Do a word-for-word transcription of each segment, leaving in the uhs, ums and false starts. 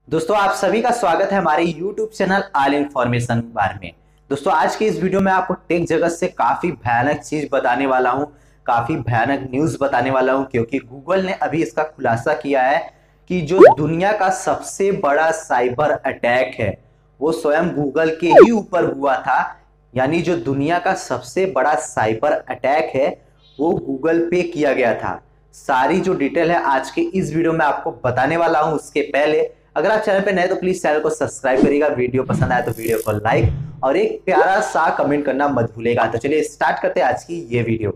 दोस्तों आप सभी का स्वागत है हमारे YouTube चैनल ऑल इन्फॉर्मेशन बार में। दोस्तों आज के इस वीडियो में आपको टेक जगत से काफी भयानक चीज बताने वाला हूं, काफी भयानक न्यूज बताने वाला हूं, क्योंकि गूगल ने अभी इसका खुलासा किया है कि जो दुनिया का सबसे बड़ा साइबर अटैक है वो स्वयं गूगल के ही ऊपर हुआ था। यानी जो दुनिया का सबसे बड़ा साइबर अटैक है वो गूगल पे किया गया था। सारी जो डिटेल है आज के इस वीडियो में आपको बताने वाला हूं। उसके पहले अगर आप चैनल पे नए तो प्लीज चैनल को सब्सक्राइब करिएगा, वीडियो पसंद आए तो वीडियो को लाइक और एक प्यारा सा कमेंट करना मत भूलेगा। तो चलिए स्टार्ट करते हैं आज की ये वीडियो।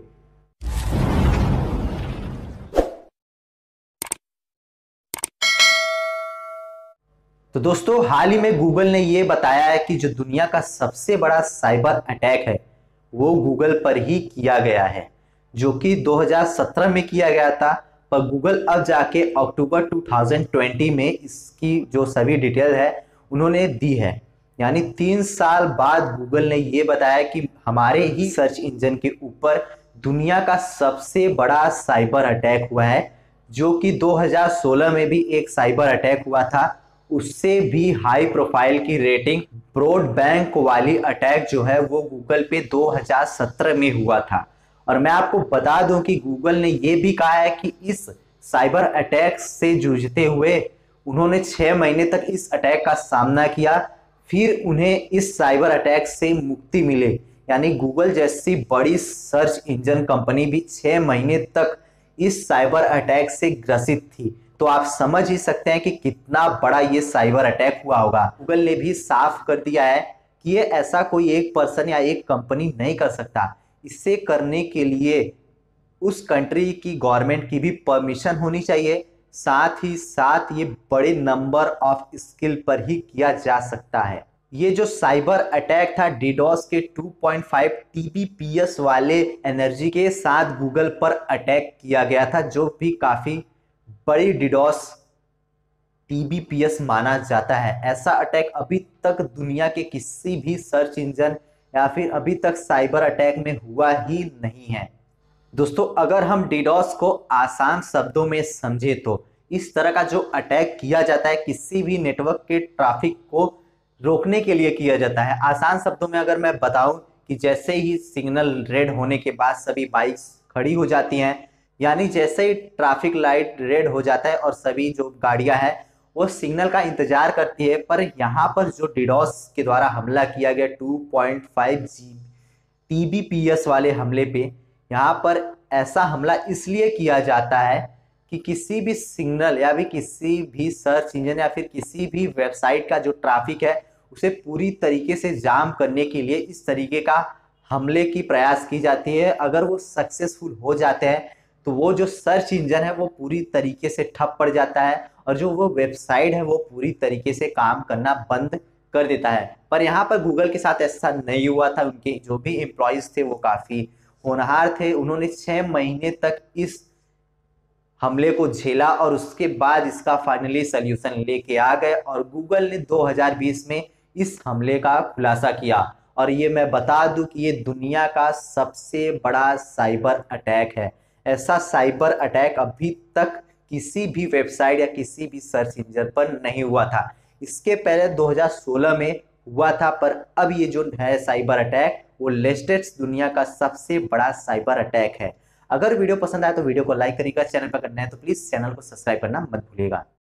तो दोस्तों हाल ही में गूगल ने ये बताया है कि जो दुनिया का सबसे बड़ा साइबर अटैक है वो गूगल पर ही किया गया है, जो कि दो हज़ार सत्रह में किया गया था। पर गूगल अब जाके अक्टूबर दो हज़ार बीस में इसकी जो सभी डिटेल है उन्होंने दी है। यानी तीन साल बाद गूगल ने ये बताया कि हमारे ही सर्च इंजन के ऊपर दुनिया का सबसे बड़ा साइबर अटैक हुआ है, जो कि दो हज़ार सोलह में भी एक साइबर अटैक हुआ था। उससे भी हाई प्रोफाइल की रेटिंग ब्रॉडबैंड वाली अटैक जो है वो गूगल पे दो हज़ार सत्रह में हुआ था। और मैं आपको बता दूं कि गूगल ने यह भी कहा है कि इस साइबर अटैक से जूझते हुए उन्होंने छह महीने तक इस अटैक का सामना किया, फिर उन्हें इस साइबर अटैक से मुक्ति मिले। यानी गूगल जैसी बड़ी सर्च इंजन कंपनी भी छह महीने तक इस साइबर अटैक से ग्रसित थी। तो आप समझ ही सकते हैं कि कितना बड़ा ये साइबर अटैक हुआ होगा। गूगल ने भी साफ कर दिया है कि ये ऐसा कोई एक पर्सन या एक कंपनी नहीं कर सकता। इसे करने के लिए उस कंट्री की गवर्नमेंट की भी परमिशन होनी चाहिए, साथ ही साथ ये बड़े नंबर ऑफ स्किल पर ही किया जा सकता है। ये जो साइबर अटैक था डीडोस के दो पॉइंट पाँच टीबीपीएस वाले एनर्जी के साथ गूगल पर अटैक किया गया था, जो भी काफी बड़ी डीडोस टीबीपीएस माना जाता है। ऐसा अटैक अभी तक दुनिया के किसी भी सर्च इंजन या फिर अभी तक साइबर अटैक में हुआ ही नहीं है। दोस्तों अगर हम डीडोस को आसान शब्दों में समझे तो इस तरह का जो अटैक किया जाता है किसी भी नेटवर्क के ट्रैफिक को रोकने के लिए किया जाता है। आसान शब्दों में अगर मैं बताऊं कि जैसे ही सिग्नल रेड होने के बाद सभी बाइक्स खड़ी हो जाती हैं, यानी जैसे ही ट्रैफिक लाइट रेड हो जाता है और सभी जो गाड़ियां हैं वो सिग्नल का इंतजार करती है। पर यहाँ पर जो डीडोस के द्वारा हमला किया गया दो पॉइंट पाँच टीबीपीएस वाले हमले पे, यहाँ पर ऐसा हमला इसलिए किया जाता है कि किसी भी सिग्नल या भी किसी भी सर्च इंजन या फिर किसी भी वेबसाइट का जो ट्रैफिक है उसे पूरी तरीके से जाम करने के लिए इस तरीके का हमले की प्रयास की जाती है। अगर वो सक्सेसफुल हो जाते हैं तो वो जो सर्च इंजन है वो पूरी तरीके से ठप पड़ जाता है और जो वो वेबसाइट है वो पूरी तरीके से काम करना बंद कर देता है। पर यहाँ पर गूगल के साथ ऐसा नहीं हुआ था। उनके जो भी एम्प्लॉयज थे वो काफी होनहार थे। उन्होंने छह महीने तक इस हमले को झेला और उसके बाद इसका फाइनली सल्यूशन लेके आ गए और गूगल ने दो हज़ार बीस में इस हमले का खुलासा किया। और ये मैं बता दूं कि ये दुनिया का सबसे बड़ा साइबर अटैक है। ऐसा साइबर अटैक अभी तक किसी भी वेबसाइट या किसी भी सर्च इंजन पर नहीं हुआ था। इसके पहले दो हज़ार सोलह में हुआ था, पर अब ये जो है साइबर अटैक वो लेटेस्ट दुनिया का सबसे बड़ा साइबर अटैक है। अगर वीडियो पसंद आए तो वीडियो को लाइक करिएगा, चैनल पर करना है तो प्लीज चैनल को सब्सक्राइब करना मत भूलिएगा।